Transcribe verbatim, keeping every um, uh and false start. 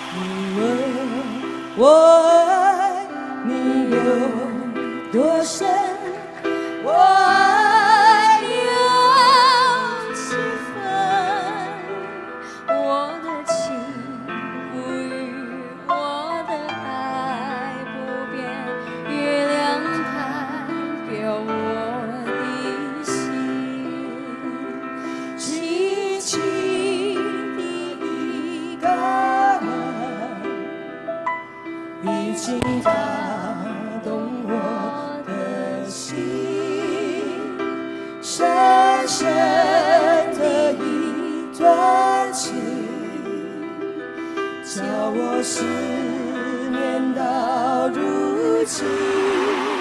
你问我爱你有多深，我爱有几分，我的情不渝，我的爱不变，月亮代表我的心，轻轻的一个吻，已经打动我的心，深深的一段情，叫我思念到如今。